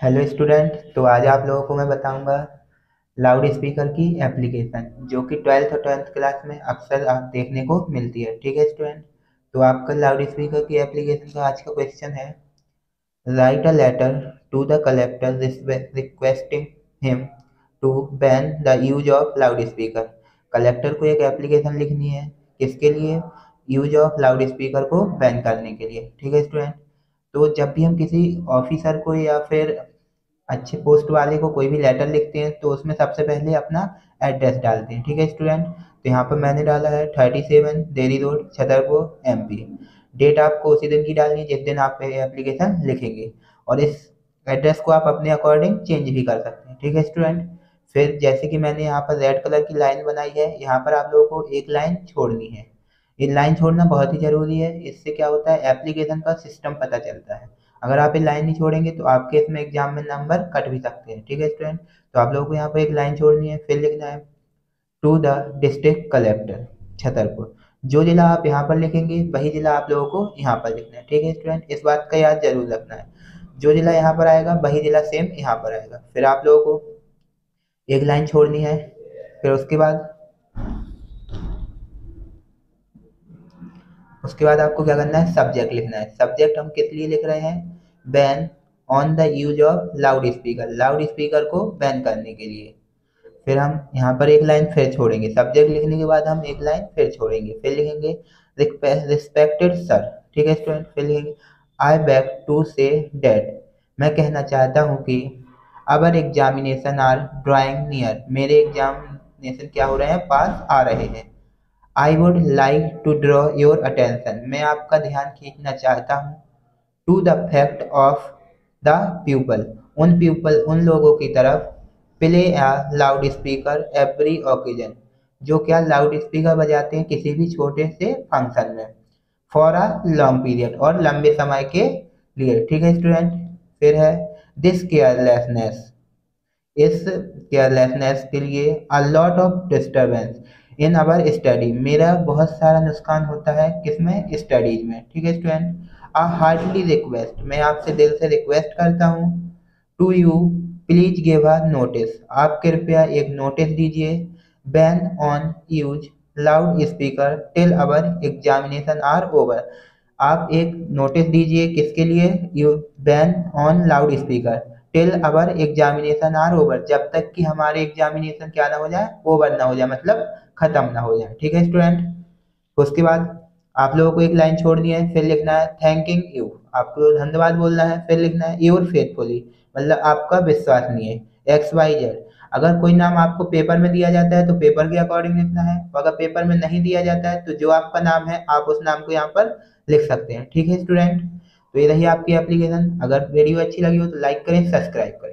Hello student. तो आज आप लोगों को मैं बताऊंगा लाउड स्पीकर की एप्लीकेशन जो कि 12th और 12th क्लास में अक्सर आप देखने को मिलती है। ठीक है स्टूडेंट। तो आपका लाउड स्पीकर की एप्लीकेशन का आज का क्वेश्चन है, write a letter to the collector requesting him to ban the use of loud speaker. Collector को एक एप्लीकेशन लिखनी है, किसके लिए? यूज ऑफ लाउड स्पीकर को बैन करने के लिए। ठीक है स्टूडेंट। तो जब भी हम किसी ऑफिसर को या फिर अच्छे पोस्ट वाले को कोई भी लेटर लिखते हैं तो उसमें सबसे पहले अपना एड्रेस डालते हैं। ठीक है स्टूडेंट। तो यहाँ पर मैंने डाला है 37 देरी रोड छतरपुर MP। डेट आपको उसी दिन की डालनी है जिस दिन आप एप्लीकेशन लिखेंगे, और इस एड्रेस को आप अपने अकॉर्डिंग चेंज भी कर सकते हैं। ठीक है स्टूडेंट। फिर जैसे कि मैंने यहाँ पर रेड कलर की लाइन बनाई है, यहाँ पर आप लोगों को एक लाइन छोड़नी है। ये लाइन छोड़ना बहुत ही जरूरी है, इससे क्या होता है एप्लीकेशन का सिस्टम पता चलता है। अगर आप ये लाइन नहीं छोड़ेंगे तो आपके इसमें एग्जाम में नंबर कट भी सकते हैं। ठीक है स्टूडेंट। तो आप लोगों को यहाँ पर एक लाइन छोड़नी है, फिर लिखना है to the district collector Chhatarpur. जो जिला आप यहाँ पर लिखेंगे वही जिला आप लोगों को यहाँ पर लिखना है। ठीक है स्टूडेंट, इस बात का याद जरूर रखना है। जो जिला यहाँ पर आएगा वही जिला सेम यहाँ पर आएगा। फिर आप लोगों को एक लाइन छोड़नी है। फिर उसके बाद आपको क्या करना है, सब्जेक्ट लिखना है। सब्जेक्ट हम किस लिए लिख रहे हैं? Ban on the use of loud speaker, loud speaker को बैन करने के लिए। फिर हम यहाँ पर एक लाइन फिर छोड़ेंगे, सब्जेक्ट लिखने के बाद हम एक लाइन फिर छोड़ेंगे, फिर लिखेंगे रिस्पेक्टेड सर। ठीक है स्टूडेंट। फिर लिखेंगे I beg to say that, मैं कहना चाहता हूँ कि our examination are drawing near, मेरे एग्जामिनेशन क्या हो रहे हैं, पास आ रहे हैं। I would like to draw your attention, मैं आपका ध्यान खींचना चाहता हूँ to the fact of the people, उन लोगों की तरफ, play a loud speaker every occasion, जो क्या लाउड स्पीकर बजाते हैं किसी भी छोटे से फंक्शन में, फॉर अ लॉन्ग पीरियड, और लंबे समय के लिए। ठीक है स्टूडेंट। फिर है दिस केयरलेसनेस, इस केयरलेसनेस के लिए a lot of disturbance in our study, मेरा बहुत सारा नुकसान होता है किसमें, स्टडीज में। ठीक है स्टूडेंट। आ हार्डली रिक्वेस्ट, मैं आपसे दिल से रिक्वेस्ट करता हूँ to you please give a notice, आप कृपया एक नोटिस दीजिए। Ban on use loud speaker till our examination are over, आप एक नोटिस दीजिए किसके लिए, you ban on loud speaker till our examination are over, जब तक कि हमारे एग्जामिनेशन क्या ना हो जाए, ओवर ना हो जाए, मतलब खत्म ना हो जाए। ठीक है स्टूडेंट। उसके बाद आप लोगों को एक लाइन छोड़नी है, फिर लिखना है थैंकिंग यू, आपको धन्यवाद बोलना है। फिर लिखना है योर फेथफुली, मतलब आपका विश्वसनीय XYZ। अगर कोई नाम आपको पेपर में दिया जाता है तो पेपर के अकॉर्डिंग लिखना है, और अगर पेपर में नहीं दिया जाता है तो जो आपका नाम है आप उस नाम को यहाँ पर लिख सकते हैं। ठीक है स्टूडेंट। तो ये रही आपकी एप्लीकेशन। अगर वीडियो अच्छी लगी हो तो लाइक करें, सब्सक्राइब करें।